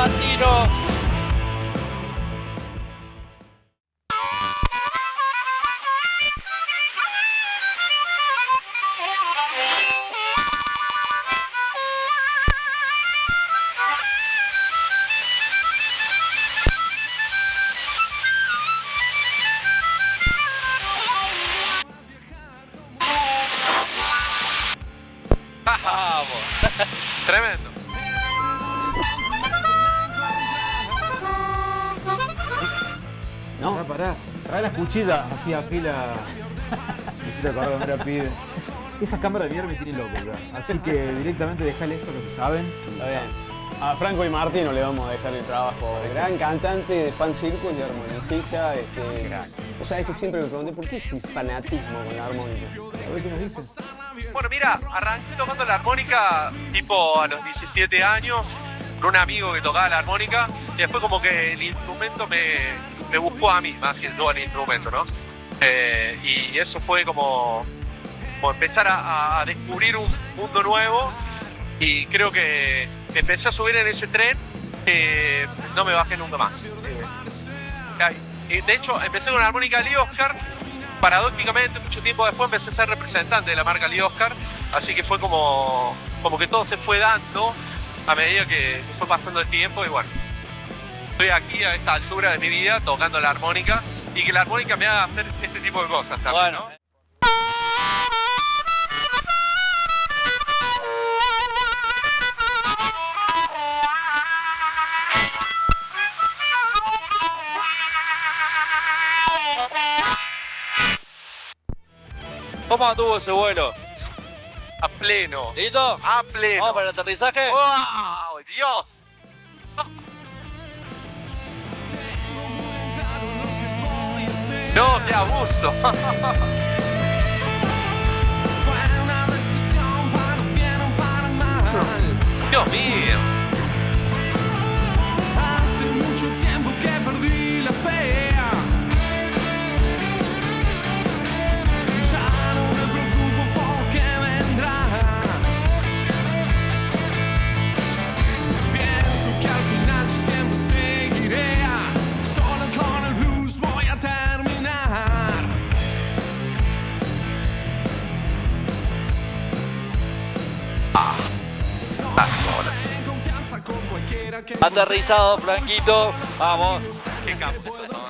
latino. Vamos. Tremendo. No, pará. Trae las cuchillas así a fila. Me hiciste acordar cuando era pibe. Esa cámara de mierda me tiene loco ya. Así que directamente dejale esto a los que saben. Está bien. A Franco y Martino le vamos a dejar el trabajo. Gran cantante de fan circus y armonicista. O sea, es que siempre me pregunté por qué ese fanatismo con la armónica. A ver qué nos dicen. Bueno, mira, arranqué tocando la armónica tipo a los 17 años con un amigo que tocaba la armónica y después como que el instrumento me buscó a mí más que yo el instrumento, ¿no? Y eso fue como empezar a descubrir un mundo nuevo y creo que empecé a subir en ese tren que no me bajé nunca más. De hecho, empecé con la armónica Lee Oscar. Paradójicamente, mucho tiempo después empecé a ser representante de la marca Lee Oscar, así que fue como que todo se fue dando a medida que fue pasando el tiempo y bueno, estoy aquí a esta altura de mi vida tocando la armónica y que la armónica me haga hacer este tipo de cosas también, Bueno. ¿no? ¿Cómo anduvo ese vuelo? A pleno. ¿Listo? A pleno. ¿Vamos para el aterrizaje? ¡Wow! ¡Dios! ¡No, qué abuso! ¡Dios mío! Hace mucho tiempo que perdí la fe. Ya no me preocupo por qué vendrá. Pienso que al final siempre seguiré. Solo con el blues voy a terminar. Aterrizado, Franquito. Vamos. ¡Qué campo!